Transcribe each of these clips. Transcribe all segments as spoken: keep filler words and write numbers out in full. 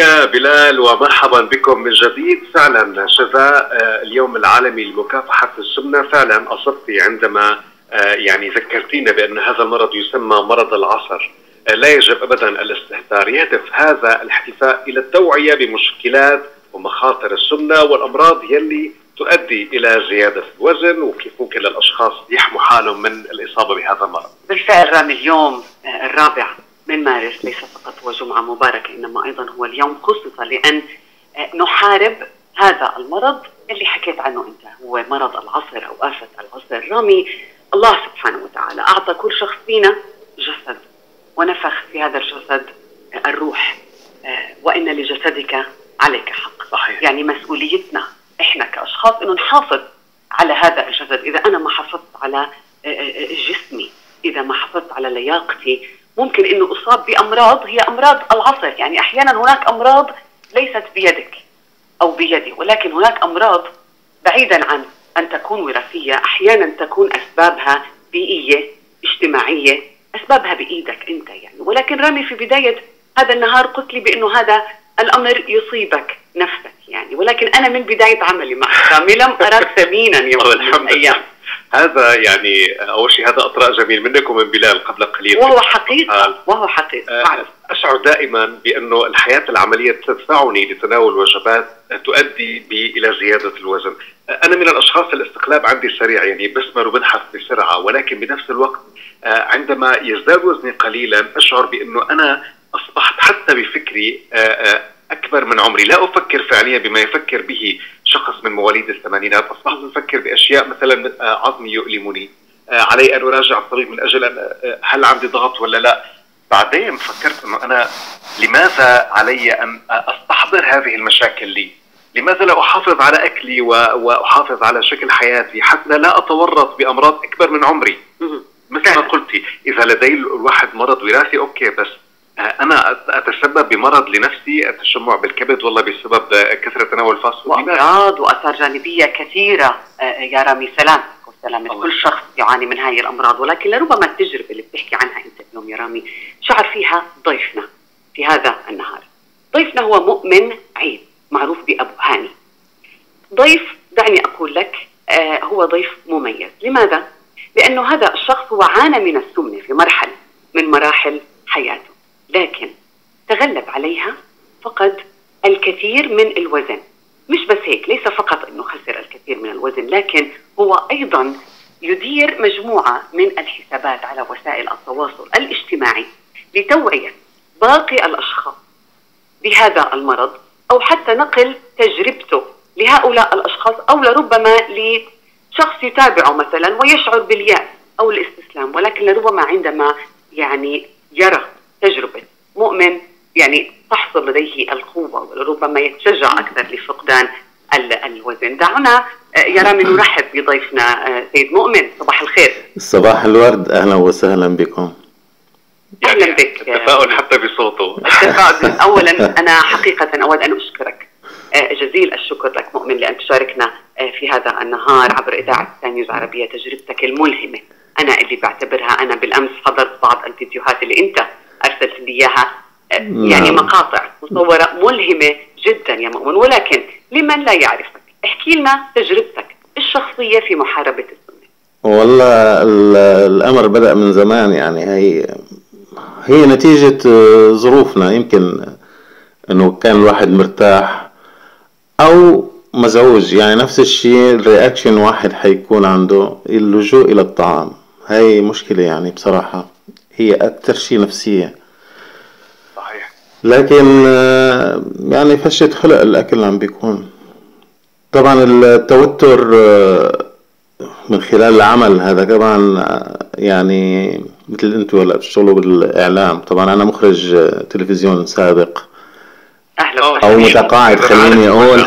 بلال ومرحبا بكم من جديد. فعلا شذا اليوم العالمي لمكافحة السمنة، فعلا أصبتي عندما يعني ذكرتينا بأن هذا المرض يسمى مرض العصر. لا يجب أبدا الاستهتار، يهدف هذا الاحتفاء إلى التوعية بمشكلات ومخاطر السمنة والأمراض يلي تؤدي إلى زيادة الوزن، وكيف ممكن للأشخاص يحموا حالهم من الإصابة بهذا المرض. بالفعل رامي، اليوم الرابع من مارس ليس فقط هو جمعة مباركة، إنما أيضا هو اليوم خصص لأن نحارب هذا المرض اللي حكيت عنه أنت، هو مرض العصر أو آفة العصر. رامي، الله سبحانه وتعالى أعطى كل شخص فينا جسد ونفخ في هذا الجسد الروح، وإن لجسدك عليك حق. صحيح. يعني مسؤوليتنا إحنا كأشخاص إنه نحافظ على هذا الجسد. إذا أنا ما حافظت على جسمي، إذا ما حافظت على لياقتي، ممكن إنه أصاب بأمراض هي أمراض العصر. يعني أحيانا هناك أمراض ليست بيدك أو بيدي، ولكن هناك أمراض بعيدا عن أن تكون وراثية، أحيانا تكون أسبابها بيئية اجتماعية، أسبابها بإيدك أنت يعني. ولكن رامي، في بداية هذا النهار قلت لي بأنه هذا الأمر يصيبك نفسك يعني، ولكن أنا من بداية عملي معك رامي لم أراك ثمينا يوم من الأيام. هذا يعني أول شيء هذا إطراء جميل منك ومن بلال قبل قليل، وهو حقيقة وهو حقيقة. أشعر دائما بأنه الحياة العملية تدفعني لتناول وجبات تؤدي بي إلى زيادة الوزن. أنا من الأشخاص الاستقلاب عندي سريع، يعني بسمر وبنحف بسرعة، ولكن بنفس الوقت عندما يزداد وزني قليلا أشعر بأنه أنا أصبحت حتى بفكري أكبر من عمري، لا أفكر فعليا بما يفكر به شخص من مواليد الثمانينات. أصبحت أفكر بأشياء مثلا عظمي يؤلمني، علي أن أراجع الطبيب من أجل أن هل عندي ضغط ولا لا. بعدين فكرت أنه أنا لماذا علي أن أستحضر هذه المشاكل لي؟ لماذا لا أحافظ على أكلي وأحافظ على شكل حياتي حتى لا أتورط بأمراض أكبر من عمري؟ مثل ما قلتي، إذا لدي الواحد مرض وراثي أوكي، بس أنا أتسبب بمرض لنفسي، التشمع بالكبد والله بسبب كثرة تناول الفاست فود، وأمراض وآثار جانبية كثيرة يا رامي. سلام وسلامة كل شخص يعاني من هذه الأمراض. ولكن لربما التجربة اللي بتحكي عنها أنت اليوم يا رامي شعر فيها ضيفنا في هذا النهار. ضيفنا هو مؤمن عيد، معروف بأبو هاني. ضيف، دعني أقول لك آه هو ضيف مميز. لماذا؟ لأنه هذا الشخص هو عانى من السمنة في مرحلة من مراحل حياته، لكن تغلب عليها، فقد الكثير من الوزن. مش بس هيك، ليس فقط أنه خسر الكثير من الوزن، لكن هو أيضا يدير مجموعة من الحسابات على وسائل التواصل الاجتماعي لتوعية باقي الأشخاص بهذا المرض، أو حتى نقل تجربته لهؤلاء الأشخاص، أو لربما لشخص يتابعه مثلا ويشعر باليأس أو الاستسلام. ولكن لربما عندما يعني يرى تجربة مؤمن يعني تحصل لديه القوة، ولربما يتشجع أكثر لفقدان الوزن. دعونا يا رامي نرحب بضيفنا سيد مؤمن. صباح الخير. صباح الورد، أهلا وسهلا بكم. أهلا بك. التفاؤل حتى بصوته. التفاؤل. أولا أنا حقيقة أود أن أشكرك جزيل الشكر لك مؤمن لأن تشاركنا في هذا النهار عبر إذاعة سكاي نيوز عربية تجربتك الملهمة. أنا اللي بعتبرها، أنا بالأمس حضرت بعض الفيديوهات اللي أنت أرسلت لي إياها، يعني مقاطع مصورة ملهمة جدا يا مؤمن. ولكن لمن لا يعرفك، احكي لنا تجربتك الشخصية في محاربة السمنة. والله الأمر بدأ من زمان، يعني هي هي نتيجة ظروفنا. يمكن إنه كان الواحد مرتاح أو مزعوج، يعني نفس الشيء الرياكشن واحد حيكون عنده اللجوء إلى الطعام. هاي مشكلة يعني بصراحة، هي أكثر شيء نفسية. صحيح. لكن يعني فشة خلق الأكل عم بيكون. طبعا التوتر من خلال العمل هذا كمان، يعني مثل انتوا هلا بتشتغلوا بالإعلام. طبعا أنا مخرج تلفزيون سابق أو متقاعد خليني أقول.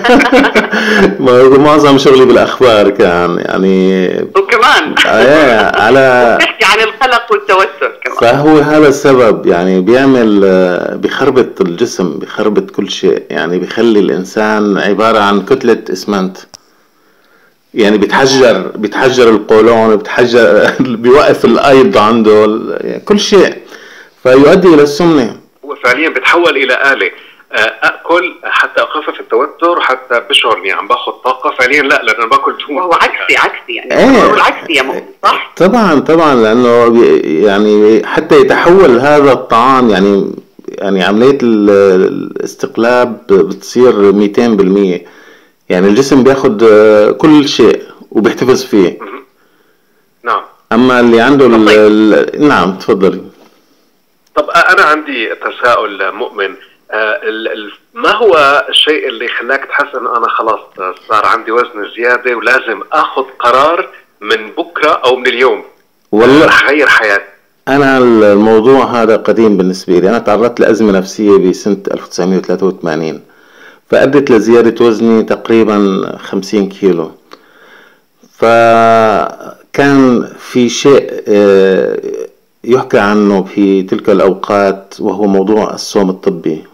معظم شغلي بالأخبار كان يعني، وكمان على بتحكي عن القلق والتوتر كمان. فهو هذا السبب، يعني بيعمل بخربط الجسم، بخربط كل شيء، يعني بيخلي الإنسان عبارة عن كتلة إسمنت. يعني بيتحجر بيتحجر القولون، بيتحجر بيوقف الأيض عنده كل شيء، فيؤدي إلى السمنة. هو فعليا بتحول إلى آلة. اكل حتى اخفف التوتر وحتى بشعر اني عم باخذ طاقه. فعليا لا، لان انا باكل دهون. وهو عكسي عكسي يعني ايه هو العكسي يا مؤمن، صح؟ طبعا طبعا، لانه يعني حتى يتحول هذا الطعام، يعني يعني عمليه الاستقلاب بتصير مئتين بالمئة. يعني الجسم بياخد كل شيء وبيحتفظ فيه. نعم. اما اللي عنده ال ال نعم تفضلي. طب انا عندي تساؤل مؤمن، ما هو الشيء اللي خلاك تحس انه انا خلاص صار عندي وزن زياده ولازم اخذ قرار من بكره او من اليوم والله رح اغير حياتي؟ انا الموضوع هذا قديم بالنسبه لي. انا تعرضت لازمه نفسيه بسنه ألف وتسعمئة وثلاثة وثمانين، فادت لزياده وزني تقريبا خمسين كيلو. فكان في شيء يحكى عنه في تلك الاوقات، وهو موضوع الصوم الطبي.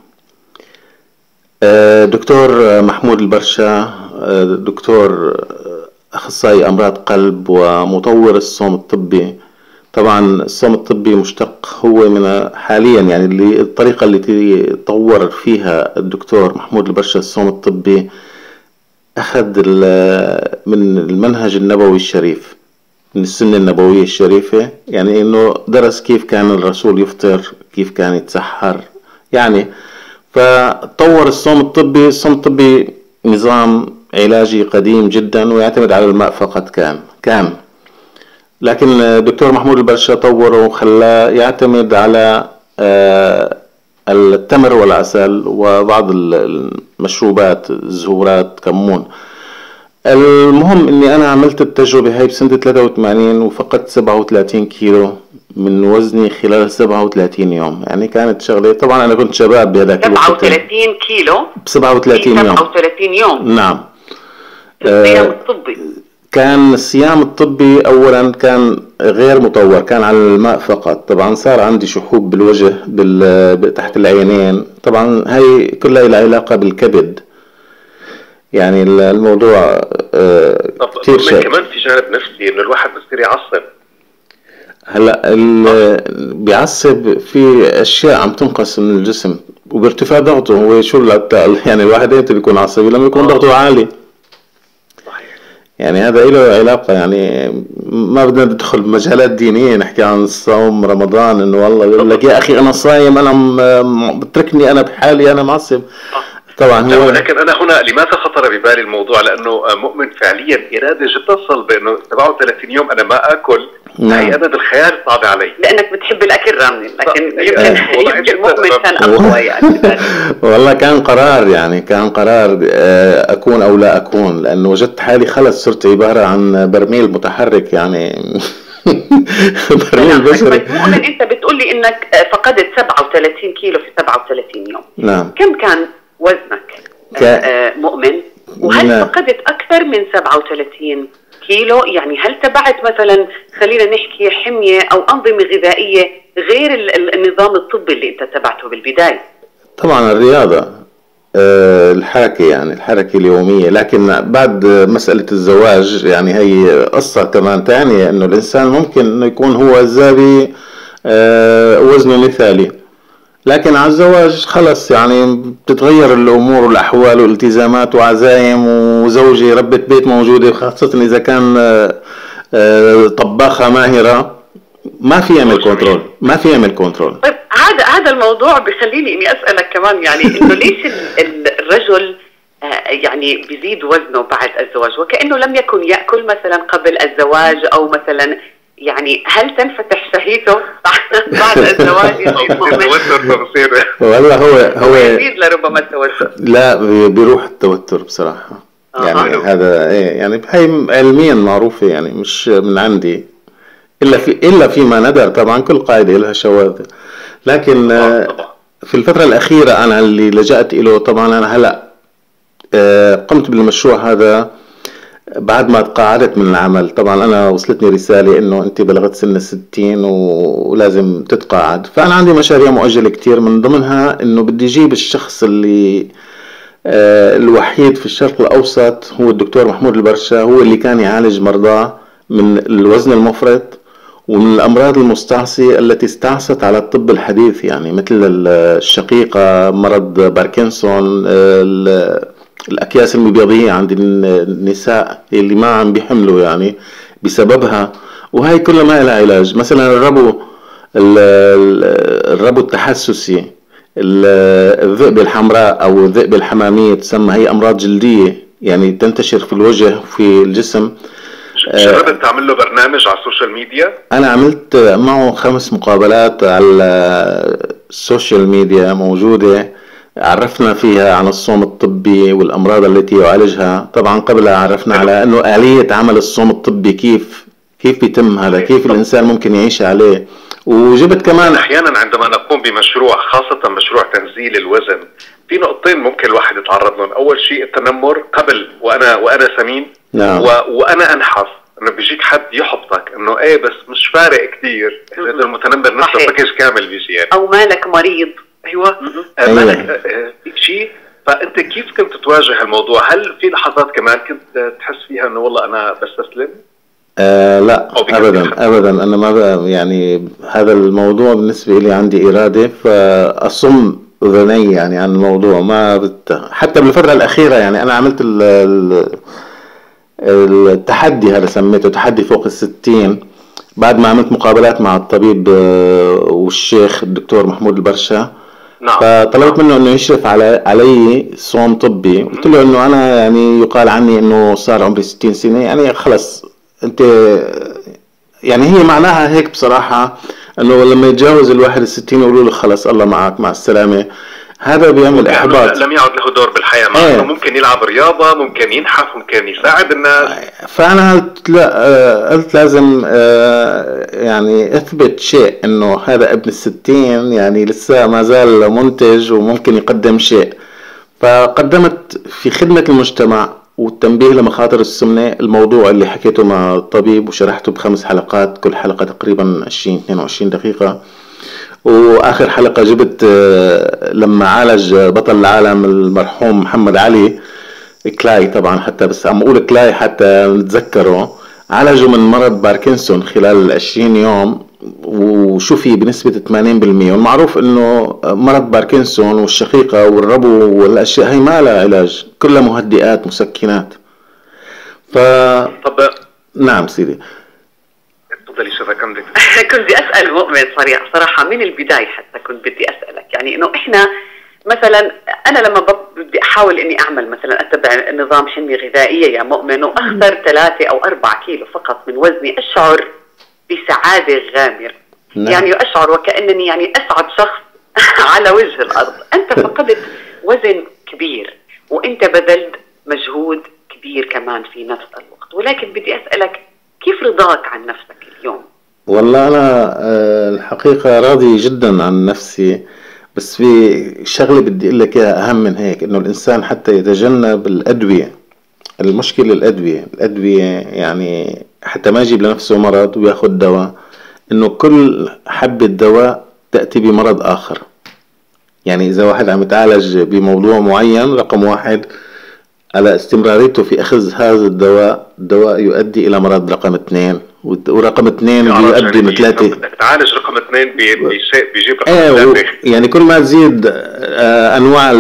دكتور محمود البرشا، دكتور اخصائي امراض قلب ومطور الصوم الطبي. طبعا الصوم الطبي مشتق هو من حاليا، يعني اللي الطريقة اللي طور فيها الدكتور محمود البرشا الصوم الطبي أخذ من المنهج النبوي الشريف، من السنة النبوية الشريفة. يعني إنه درس كيف كان الرسول يفطر، كيف كان يتسحر، يعني فطور الصوم الطبي. الصوم الطبي نظام علاجي قديم جدا ويعتمد على الماء فقط. كان كان لكن الدكتور محمود البرشا طوره وخلاه يعتمد على التمر والعسل وبعض المشروبات، الزهورات، كمون. المهم اني انا عملت التجربة هاي بسنة ثلاثة وثمانين وفقدت سبعة وثلاثين كيلو من وزني خلال سبعة وثلاثين يوم. يعني كانت شغلة، طبعا انا كنت شباب بهذاك الوقت. سبعة وثلاثين كيلو ب سبعة وثلاثين يوم. سبعة وثلاثين يوم. نعم. الصيام الطبي كان الصيام الطبي اولا كان غير مطور، كان على الماء فقط. طبعا صار عندي شحوب بالوجه، بال... تحت العينين. طبعا هاي كلها لها علاقة بالكبد. يعني الموضوع آه كثير شائع. كمان في جانب نفسي انه الواحد بصير يعصب. هلا ال... بيعصب في اشياء عم تنقص من الجسم وبارتفاع ضغطه. هو شو يعني الواحد امتى بيكون عصبي؟ لما يكون ضغطه عالي. يعني هذا له علاقة. يعني ما بدنا ندخل بمجالات دينية نحكي عن الصوم رمضان، انه والله يقول لك يا اخي انا صايم، انا بتركني انا بحالي، انا معصب. طبعا هو لكن انا هنا لماذا خطر ببالي الموضوع؟ لانه مؤمن فعليا اراده جدا صلبه انه سبعة وثلاثين يوم انا ما اكل. هي انا بالخيال صعبه علي لانك بتحب الاكل رامي، لكن يمكن يمكن مؤمن كان اقوى يعني. والله كان قرار، يعني كان قرار اكون او لا اكون، لانه وجدت حالي خلص صرت عباره عن برميل متحرك يعني. برميل بشري. مؤمن انت بتقول لي انك فقدت سبعة وثلاثين كيلو في سبعة وثلاثين يوم. نعم. كم كان وزنك ك... آه مؤمن؟ وهل نعم. فقدت اكثر من سبعة وثلاثين كيلو؟ يعني هل تبعت مثلا، خلينا نحكي، حمية او انظمة غذائية غير النظام الطبي اللي انت تبعته بالبداية؟ طبعا الرياضة، أه الحركة، يعني الحركة اليومية. لكن بعد مسألة الزواج يعني هي قصة كمان تانية، انه الانسان ممكن انه يكون هو الزابي أه وزنه مثالي، لكن على الزواج خلص يعني بتتغير الامور والاحوال والالتزامات وعزايم، وزوجي ربة بيت موجودة، خاصة اذا كان طباخة ماهرة، ما في يعمل كنترول، ما في يعمل كنترول. طيب هذا هذا الموضوع بخليني اني اسالك كمان، يعني انه ليش الرجل يعني بيزيد وزنه بعد الزواج وكانه لم يكن ياكل مثلا قبل الزواج، او مثلا يعني هل تنفتح شهيته بعد الزواج يا مؤمن؟ والله هو هو يزيد لربما التوتر. لا بيروح التوتر بصراحة. يعني آه. هذا ايه يعني هي علميا معروفة، يعني مش من عندي، الا في الا فيما ندر. طبعا كل قاعدة لها شواذ، لكن آه في الفترة الأخيرة أنا اللي لجأت إله، طبعا أنا هلا آه قمت بالمشروع هذا بعد ما تقاعدت من العمل. طبعا انا وصلتني رسالة انه انت بلغت سن الستين ولازم تتقاعد. فانا عندي مشاريع مؤجلة كتير، من ضمنها انه بدي اجيب الشخص اللي آه الوحيد في الشرق الاوسط، هو الدكتور محمود البرشا، هو اللي كان يعالج مرضاه من الوزن المفرط ومن الأمراض المستعصية التي استعصت على الطب الحديث، يعني مثل الشقيقة، مرض باركنسون، الأكياس المبيضية عند النساء اللي ما عم بيحملوا يعني بسببها، وهي كلها ما لها علاج. مثلا الربو الربو التحسسي، الذئبة الحمراء أو الذئبة الحمامية تسمى، هي أمراض جلدية يعني تنتشر في الوجه وفي الجسم. جربت تعمل له برنامج على السوشيال ميديا؟ أنا عملت معه خمس مقابلات على السوشيال ميديا موجودة، عرفنا فيها عن الصوم الطبي والأمراض التي يعالجها. طبعا قبلها عرفنا على أنه آلية عمل الصوم الطبي، كيف كيف بيتم هذا، كيف الإنسان ممكن يعيش عليه. وجبت كمان أحيانا عندما نقوم بمشروع، خاصة مشروع تنزيل الوزن، في نقطتين ممكن الواحد يتعرض لهم. أول شيء التنمر قبل وأنا وأنا سمين، نعم. و... وأنا أنحف، إنه بيجيك حد يحبطك إنه إيه بس مش فارق كثير، إذا المتنمر نفسه باكج كامل بيجي يعني. أو مالك مريض. أيوة. آه مالك فيك شيء. فأنت كيف كنت تواجه الموضوع؟ هل في لحظات كمان كنت تحس فيها إنه والله أنا بستسلم؟ آه لا ابدا ابدا، انا ما يعني هذا الموضوع بالنسبه لي عندي اراده، فاصم اذني يعني عن الموضوع. ما بت... حتى بالفتره الاخيره يعني انا عملت ال... ال... التحدي هذا، سميته تحدي فوق الستين، بعد ما عملت مقابلات مع الطبيب والشيخ الدكتور محمود البرشا. نعم. فطلبت منه انه يشرف على علي صوم طبي. قلت له انه انا يعني يقال عني انه صار عمري ستين سنه، يعني خلص انت يعني هي معناها هيك بصراحة، انه لما يتجاوز الواحد الستين يقولوا له خلص الله معك مع السلامة، هذا بيعمل احباط، لم يعد له دور بالحياة. مع ايه. انه ممكن يلعب رياضة، ممكن ينحف، ممكن يساعد الناس. فانا قلت لا، قلت لازم يعني اثبت شيء انه هذا ابن الستين يعني لسه ما زال منتج وممكن يقدم شيء. فقدمت في خدمة المجتمع والتنبيه لمخاطر السمنة الموضوع اللي حكيته مع الطبيب، وشرحته بخمس حلقات، كل حلقة تقريبا عشرين اثنين وعشرين دقيقة. وآخر حلقة جبت لما عالج بطل العالم المرحوم محمد علي كلاي، طبعا حتى بس عم أقول كلاي حتى نتذكره، عالجه من مرض باركنسون خلال عشرين يوم وشوفي بنسبة ثمانين بالمئة. والمعروف انه مرض باركنسون والشقيقة والربو والاشياء هي ما لها علاج، كلها مهدئات مسكنات. ف طب نعم سيدي. تفضلي شذا كملي. كنت بدي اسال مؤمن صريح صراحة من البداية، حتى كنت بدي اسالك يعني انه احنا مثلا، انا لما بدي احاول اني اعمل مثلا اتبع نظام حمية غذائية يا مؤمن واخسر ثلاثة او اربعة كيلو فقط من وزني، اشعر بسعادة غامرة. نعم. يعني أشعر وكأنني يعني أسعد شخص على وجه الأرض. أنت فقدت وزن كبير وأنت بذلت مجهود كبير كمان في نفس الوقت، ولكن بدي أسألك كيف رضاك عن نفسك اليوم؟ والله أنا الحقيقة راضي جدا عن نفسي، بس في شغلة بدي أقول لك إياها أهم من هيك، إنه الإنسان حتى يتجنب الأدوية. المشكلة الأدوية الأدوية يعني حتى ما يجيب لنفسه مرض وياخد دواء، إنه كل حبة دواء تأتي بمرض آخر. يعني إذا واحد عم يتعالج بموضوع معين، رقم واحد على استمراريته في أخذ هذا الدواء، الدواء يؤدي إلى مرض رقم اثنين، ورقم اثنين بيؤدي من ثلاثة. بدك تعالج رقم اثنين بيجيب رقم ايه ثلاثة. يعني كل ما تزيد آه أنواع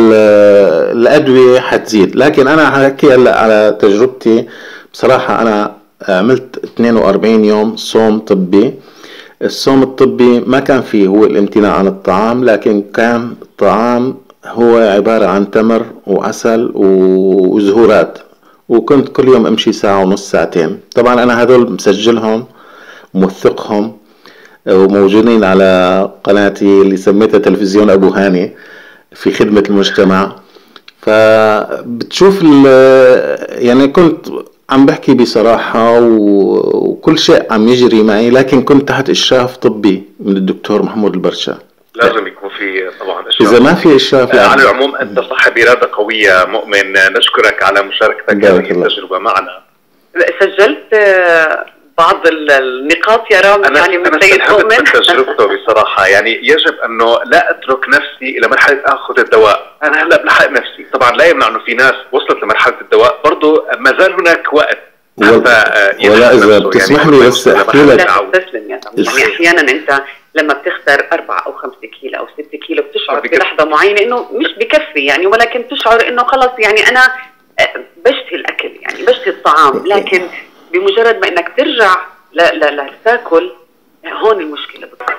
الأدوية حتزيد. لكن أنا حكي هلا على تجربتي بصراحة، أنا عملت اثنين وأربعين يوم صوم طبي. الصوم الطبي ما كان فيه هو الامتناع عن الطعام، لكن كان الطعام هو عبارة عن تمر وعسل وزهورات، وكنت كل يوم امشي ساعة ونص ساعتين. طبعا انا هذول مسجلهم موثقهم وموجودين على قناتي اللي سميتها تلفزيون ابو هاني في خدمة المجتمع. فبتشوف يعني كنت عم بحكي بصراحة وكل شيء عم يجري معي، لكن كنت تحت إشراف طبي من الدكتور محمود البرشا. لازم يكون في طبعا إشراف. إذا ما في إشراف آه على العموم أنت صاحب إرادة قوية مؤمن، نشكرك على مشاركتك هذه التجربة معنا. سجلت بعض النقاط يا رامي يعني من سيد مؤمن. أنا تجربته بصراحة، يعني يجب أنه لا أترك نفسي إلى مرحلة أخذ الدواء. أنا هلأ بلحق نفسي، طبعا لا يمنع أنه في ناس وصلت لمرحلة الدواء، برضو ما زال هناك وقت ولا اذا بتسمح لي بس احكي لك. تسلم يا رامي. يعني احيانا انت لما بتخسر أربعة أو خمسة كيلو أو ستة كيلو بتشعر بلحظة معينة إنه مش بكفي يعني، ولكن تشعر إنه خلص يعني أنا بشتهي الأكل يعني بشتهي الطعام، لكن بمجرد ما إنك ترجع لا لا لا تاكل هون المشكلة بتصير.